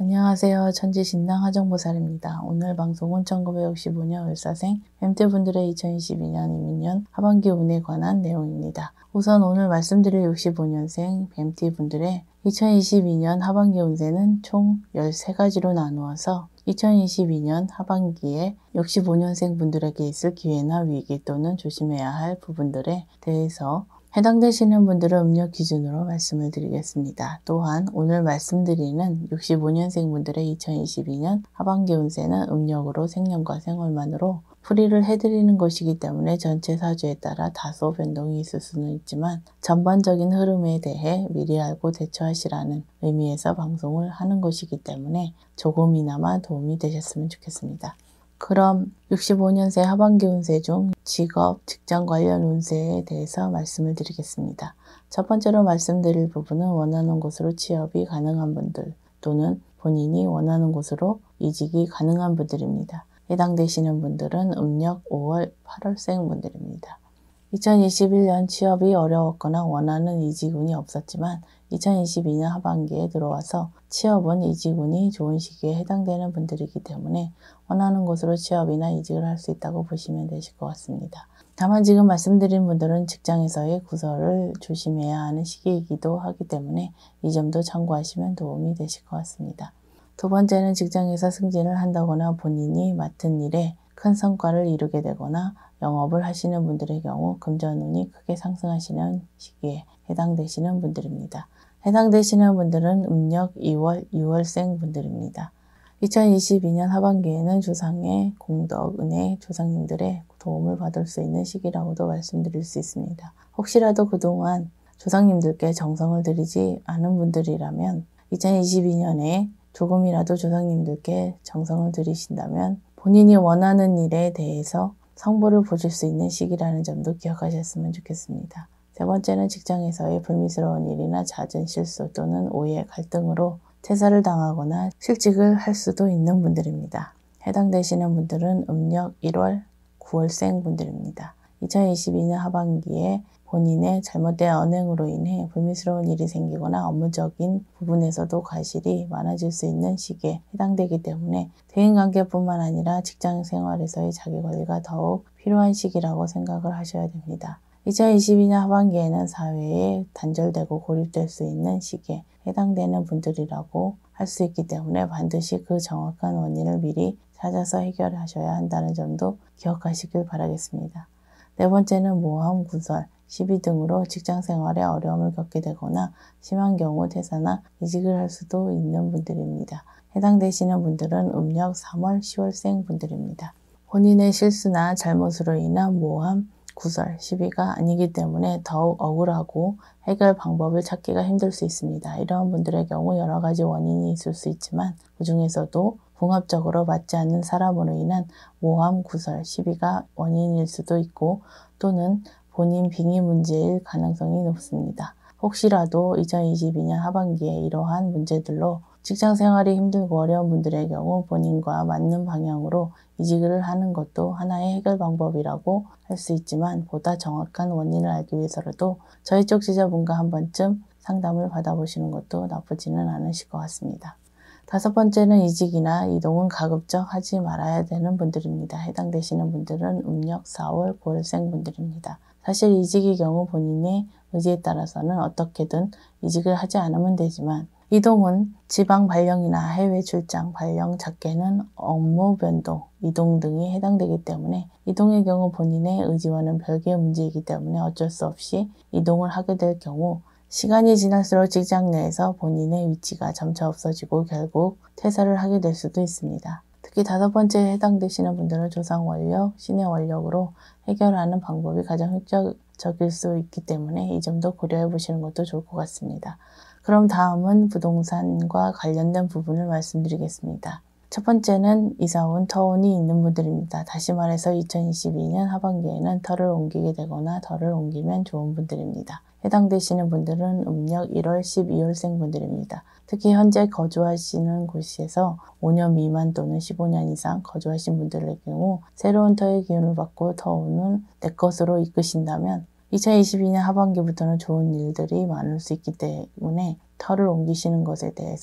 안녕하세요. 천지신당 하정보살입니다. 오늘 방송은 1965년 을사생 뱀띠분들의 2022년 이민년 하반기 운에 관한 내용입니다. 우선 오늘 말씀드릴 65년생 뱀띠분들의 2022년 하반기 운세는 총 13가지로 나누어서 2022년 하반기에 65년생 분들에게 있을 기회나 위기 또는 조심해야 할 부분들에 대해서 해당되시는 분들은 음력 기준으로 말씀을 드리겠습니다. 또한 오늘 말씀드리는 65년생 분들의 2022년 하반기 운세는 음력으로 생년과 생월만으로 풀이를 해드리는 것이기 때문에 전체 사주에 따라 다소 변동이 있을 수는 있지만 전반적인 흐름에 대해 미리 알고 대처하시라는 의미에서 방송을 하는 것이기 때문에 조금이나마 도움이 되셨으면 좋겠습니다. 그럼 65년생 하반기 운세 중 직업, 직장 관련 운세에 대해서 말씀을 드리겠습니다. 첫 번째로 말씀드릴 부분은 원하는 곳으로 취업이 가능한 분들 또는 본인이 원하는 곳으로 이직이 가능한 분들입니다. 해당되시는 분들은 음력 5월, 8월생 분들입니다. 2021년 취업이 어려웠거나 원하는 이직운이 없었지만 2022년 하반기에 들어와서 취업은 이직운이 좋은 시기에 해당되는 분들이기 때문에 원하는 곳으로 취업이나 이직을 할 수 있다고 보시면 되실 것 같습니다. 다만 지금 말씀드린 분들은 직장에서의 구설을 조심해야 하는 시기이기도 하기 때문에 이 점도 참고하시면 도움이 되실 것 같습니다. 두 번째는 직장에서 승진을 한다거나 본인이 맡은 일에 큰 성과를 이루게 되거나 영업을 하시는 분들의 경우 금전운이 크게 상승하시는 시기에 해당되시는 분들입니다. 해당되시는 분들은 음력 2월, 6월생 분들입니다. 2022년 하반기에는 조상의 공덕, 은혜, 조상님들의 도움을 받을 수 있는 시기라고도 말씀드릴 수 있습니다. 혹시라도 그동안 조상님들께 정성을 들이지 않은 분들이라면 2022년에 조금이라도 조상님들께 정성을 들이신다면 본인이 원하는 일에 대해서 성보를 보실 수 있는 시기라는 점도 기억하셨으면 좋겠습니다. 세 번째는 직장에서의 불미스러운 일이나 잦은 실수 또는 오해, 갈등으로 퇴사를 당하거나 실직을 할 수도 있는 분들입니다. 해당되시는 분들은 음력 1월, 9월생 분들입니다. 2022년 하반기에 본인의 잘못된 언행으로 인해 불미스러운 일이 생기거나 업무적인 부분에서도 과실이 많아질 수 있는 시기에 해당되기 때문에 대인관계뿐만 아니라 직장 생활에서의 자기관리가 더욱 필요한 시기라고 생각을 하셔야 됩니다. 2022년 하반기에는 사회에 단절되고 고립될 수 있는 시기에 해당되는 분들이라고 할 수 있기 때문에 반드시 그 정확한 원인을 미리 찾아서 해결하셔야 한다는 점도 기억하시길 바라겠습니다. 네 번째는 모험, 구설, 시비 등으로 직장생활에 어려움을 겪게 되거나 심한 경우 퇴사나 이직을 할 수도 있는 분들입니다. 해당되시는 분들은 음력 3월, 10월생 분들입니다. 본인의 실수나 잘못으로 인한 모험, 구설, 시비가 아니기 때문에 더욱 억울하고 해결 방법을 찾기가 힘들 수 있습니다. 이런 분들의 경우 여러 가지 원인이 있을 수 있지만 그 중에서도 궁합적으로 맞지 않는 사람으로 인한 모함, 구설, 시비가 원인일 수도 있고 또는 본인 빙의 문제일 가능성이 높습니다. 혹시라도 2022년 하반기에 이러한 문제들로 직장 생활이 힘들고 어려운 분들의 경우 본인과 맞는 방향으로 이직을 하는 것도 하나의 해결 방법이라고 할 수 있지만 보다 정확한 원인을 알기 위해서라도 저희 쪽 지자분과 한 번쯤 상담을 받아보시는 것도 나쁘지는 않으실 것 같습니다. 다섯 번째는 이직이나 이동은 가급적 하지 말아야 되는 분들입니다. 해당되시는 분들은 음력 4월, 9월생 분들입니다. 사실 이직의 경우 본인의 의지에 따라서는 어떻게든 이직을 하지 않으면 되지만 이동은 지방 발령이나 해외 출장, 발령, 작게는 업무 변동, 이동 등이 해당되기 때문에 이동의 경우 본인의 의지와는 별개의 문제이기 때문에 어쩔 수 없이 이동을 하게 될 경우 시간이 지날수록 직장 내에서 본인의 위치가 점차 없어지고 결국 퇴사를 하게 될 수도 있습니다. 특히 다섯 번째에 해당되시는 분들은 조상 원력, 신의 원력으로 해결하는 방법이 가장 효과적일 수 있기 때문에 이 점도 고려해 보시는 것도 좋을 것 같습니다. 그럼 다음은 부동산과 관련된 부분을 말씀드리겠습니다. 첫 번째는 이사운, 터운이 있는 분들입니다. 다시 말해서 2022년 하반기에는 터를 옮기게 되거나 터를 옮기면 좋은 분들입니다. 해당되시는 분들은 음력 1월, 12월생 분들입니다. 특히 현재 거주하시는 곳에서 5년 미만 또는 15년 이상 거주하신 분들의 경우 새로운 터의 기운을 받고 터운을 내 것으로 이끄신다면 2022년 하반기부터는 좋은 일들이 많을 수 있기 때문에 터를 옮기시는 것에 대해서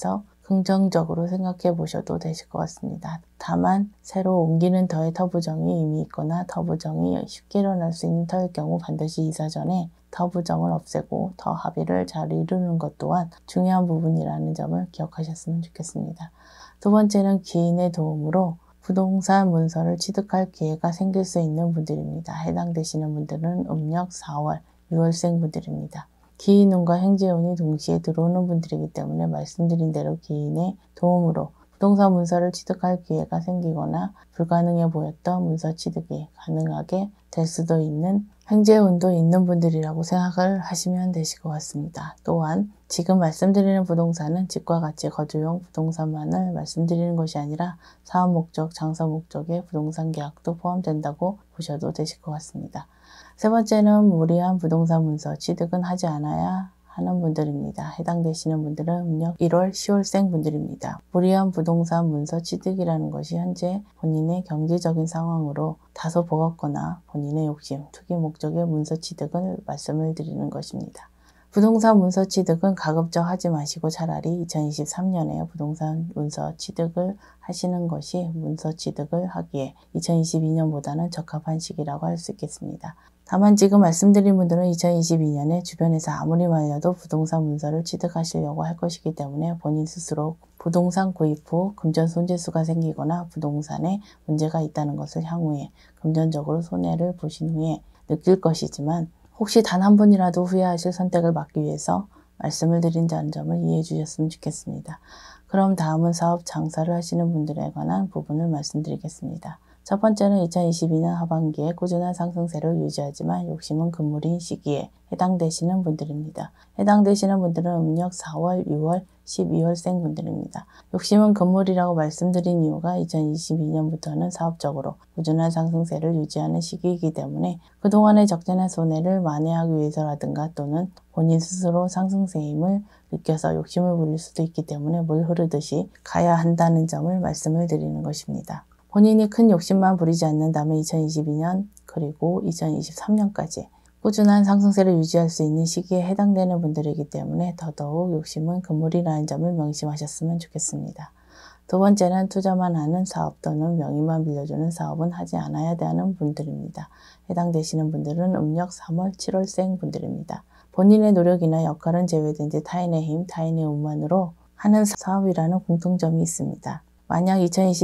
긍정적으로 생각해 보셔도 되실 것 같습니다. 다만 새로 옮기는 터에 터부정이 이미 있거나 터부정이 쉽게 일어날 수 있는 터일 경우 반드시 이사 전에 터부정을 없애고 터 합의를 잘 이루는 것 또한 중요한 부분이라는 점을 기억하셨으면 좋겠습니다. 두 번째는 기인의 도움으로 부동산 문서를 취득할 기회가 생길 수 있는 분들입니다. 해당되시는 분들은 음력 4월, 6월생 분들입니다. 기인운과 행재운이 동시에 들어오는 분들이기 때문에 말씀드린 대로 기인의 도움으로 부동산 문서를 취득할 기회가 생기거나 불가능해 보였던 문서 취득이 가능하게 될 수도 있는 행재운도 있는 분들이라고 생각을 하시면 되실 것 같습니다. 또한 지금 말씀드리는 부동산은 집과 같이 거주용 부동산만을 말씀드리는 것이 아니라 사업 목적, 장사 목적의 부동산 계약도 포함된다고 보셔도 되실 것 같습니다. 세 번째는 무리한 부동산 문서 취득은 하지 않아야 하는 분들입니다. 해당되시는 분들은 음력 1월, 10월생 분들입니다. 무리한 부동산 문서 취득이라는 것이 현재 본인의 경제적인 상황으로 다소 버겁거나 본인의 욕심, 투기 목적의 문서 취득을 말씀을 드리는 것입니다. 부동산 문서 취득은 가급적 하지 마시고 차라리 2023년에 부동산 문서 취득을 하시는 것이 문서 취득을 하기에 2022년보다는 적합한 시기라고 할 수 있겠습니다. 다만 지금 말씀드린 분들은 2022년에 주변에서 아무리 말려도 부동산 문서를 취득하시려고 할 것이기 때문에 본인 스스로 부동산 구입 후 금전 손재수가 생기거나 부동산에 문제가 있다는 것을 향후에 금전적으로 손해를 보신 후에 느낄 것이지만 혹시 단 한 번이라도 후회하실 선택을 막기 위해서 말씀을 드린다는 점을 이해해 주셨으면 좋겠습니다. 그럼 다음은 사업 장사를 하시는 분들에 관한 부분을 말씀드리겠습니다. 첫 번째는 2022년 하반기에 꾸준한 상승세를 유지하지만 욕심은 금물인 시기에 해당되시는 분들입니다. 해당되시는 분들은 음력 4월, 6월, 12월생 분들입니다. 욕심은 금물이라고 말씀드린 이유가 2022년부터는 사업적으로 꾸준한 상승세를 유지하는 시기이기 때문에 그동안의 적재나 손해를 만회하기 위해서라든가 또는 본인 스스로 상승세임을 느껴서 욕심을 부릴 수도 있기 때문에 물 흐르듯이 가야 한다는 점을 말씀을 드리는 것입니다. 본인이 큰 욕심만 부리지 않는다면 2022년 그리고 2023년까지 꾸준한 상승세를 유지할 수 있는 시기에 해당되는 분들이기 때문에 더더욱 욕심은 금물이라는 점을 명심하셨으면 좋겠습니다. 두 번째는 투자만 하는 사업 또는 명의만 빌려주는 사업은 하지 않아야 하는 분들입니다. 해당되시는 분들은 음력 3월, 7월생 분들입니다. 본인의 노력이나 역할은 제외된 채 타인의 힘, 타인의 운만으로 하는 사업이라는 공통점이 있습니다. 만약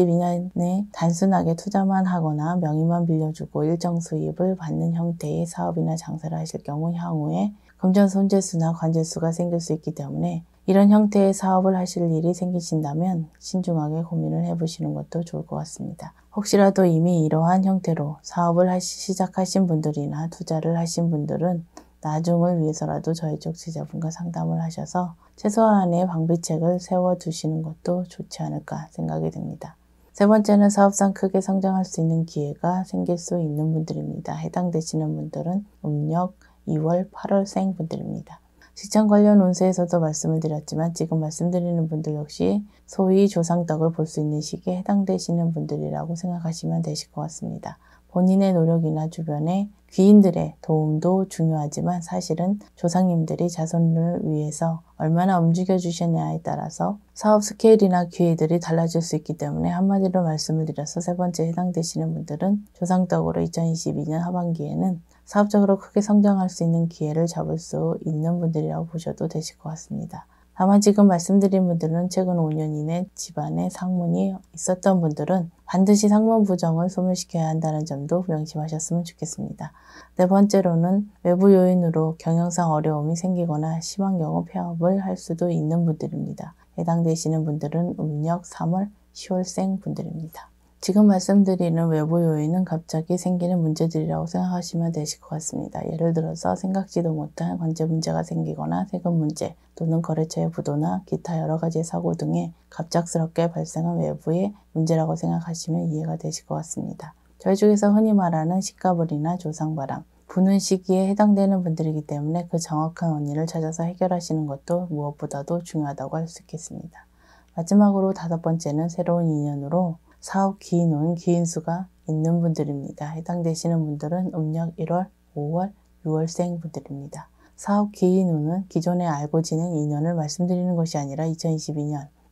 2022년에 단순하게 투자만 하거나 명의만 빌려주고 일정 수입을 받는 형태의 사업이나 장사를 하실 경우 향후에 금전 손재수나 관재수가 생길 수 있기 때문에 이런 형태의 사업을 하실 일이 생기신다면 신중하게 고민을 해보시는 것도 좋을 것 같습니다. 혹시라도 이미 이러한 형태로 사업을 시작하신 분들이나 투자를 하신 분들은 나중을 위해서라도 저희 쪽 제자분과 상담을 하셔서 최소한의 방비책을 세워두시는 것도 좋지 않을까 생각이 듭니다. 세 번째는 사업상 크게 성장할 수 있는 기회가 생길 수 있는 분들입니다. 해당되시는 분들은 음력 2월, 8월생 분들입니다. 직장 관련 운세에서도 말씀을 드렸지만 지금 말씀드리는 분들 역시 소위 조상덕을 볼 수 있는 시기에 해당되시는 분들이라고 생각하시면 되실 것 같습니다. 본인의 노력이나 주변의 귀인들의 도움도 중요하지만 사실은 조상님들이 자손을 위해서 얼마나 움직여 주셨냐에 따라서 사업 스케일이나 기회들이 달라질 수 있기 때문에 한마디로 말씀을 드려서 세 번째 해당되시는 분들은 조상덕으로 2022년 하반기에는 사업적으로 크게 성장할 수 있는 기회를 잡을 수 있는 분들이라고 보셔도 되실 것 같습니다. 다만 지금 말씀드린 분들은 최근 5년 이내 집안에 상문이 있었던 분들은 반드시 상문 부정을 소멸시켜야 한다는 점도 명심하셨으면 좋겠습니다. 네 번째로는 외부 요인으로 경영상 어려움이 생기거나 심한 경우 폐업을 할 수도 있는 분들입니다. 해당되시는 분들은 음력 3월, 10월생 분들입니다. 지금 말씀드리는 외부 요인은 갑자기 생기는 문제들이라고 생각하시면 되실 것 같습니다. 예를 들어서 생각지도 못한 관제 문제가 생기거나 세금 문제 또는 거래처의 부도나 기타 여러 가지의 사고 등의 갑작스럽게 발생한 외부의 문제라고 생각하시면 이해가 되실 것 같습니다. 저희 쪽에서 흔히 말하는 식가불이나 조상바람, 부는 시기에 해당되는 분들이기 때문에 그 정확한 원인을 찾아서 해결하시는 것도 무엇보다도 중요하다고 할 수 있겠습니다. 마지막으로 다섯 번째는 새로운 인연으로 사업 기인운, 기인수가 있는 분들입니다. 해당되시는 분들은 음력 1월, 5월, 6월생 분들입니다. 사업 기인운은 기존에 알고 지낸 인연을 말씀드리는 것이 아니라 2022년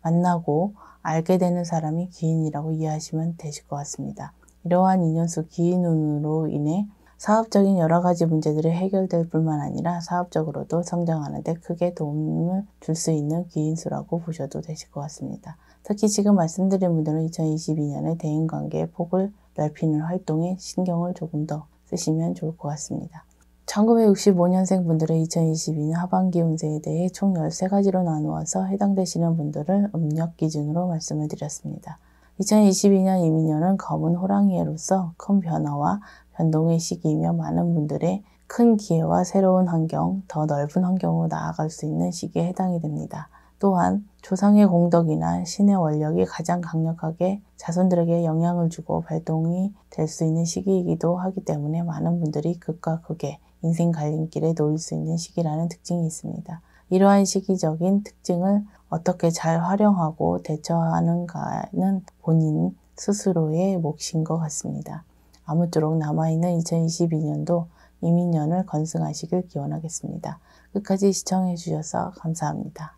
만나고 알게 되는 사람이 기인이라고 이해하시면 되실 것 같습니다. 이러한 인연수 기인운으로 인해 사업적인 여러 가지 문제들이 해결될 뿐만 아니라 사업적으로도 성장하는 데 크게 도움을 줄 수 있는 기인수라고 보셔도 되실 것 같습니다. 특히 지금 말씀드린 분들은 2022년에 대인관계의 폭을 넓히는 활동에 신경을 조금 더 쓰시면 좋을 것 같습니다. 1965년생 분들의 2022년 하반기 운세에 대해 총 13가지로 나누어서 해당되시는 분들을 음력 기준으로 말씀을 드렸습니다. 2022년 이민년은 검은 호랑이로서 큰 변화와 변동의 시기이며 많은 분들의 큰 기회와 새로운 환경, 더 넓은 환경으로 나아갈 수 있는 시기에 해당이 됩니다. 또한 조상의 공덕이나 신의 원력이 가장 강력하게 자손들에게 영향을 주고 발동이 될 수 있는 시기이기도 하기 때문에 많은 분들이 극과 극의 인생 갈림길에 놓일 수 있는 시기라는 특징이 있습니다. 이러한 시기적인 특징을 어떻게 잘 활용하고 대처하는가는 본인 스스로의 몫인 것 같습니다. 아무쪼록 남아있는 2022년도 이민년을 건승하시길 기원하겠습니다. 끝까지 시청해 주셔서 감사합니다.